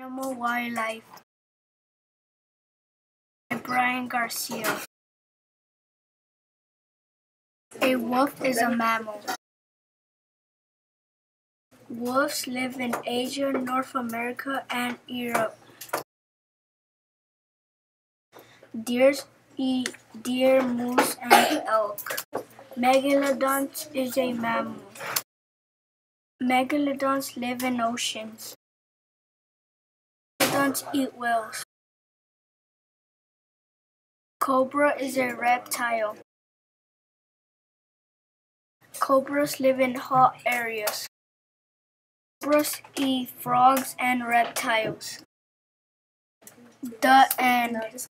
Animal Wildlife by Brian Garcia. A wolf is a mammal. Wolves live in Asia, North America, and Europe. Deer eat deer, moose, and elk. Megalodon is a mammal. Megalodons live in oceans. Megalodons eat whales. Cobra is a reptile. Cobras live in hot areas. Cobras eat frogs and reptiles. The end.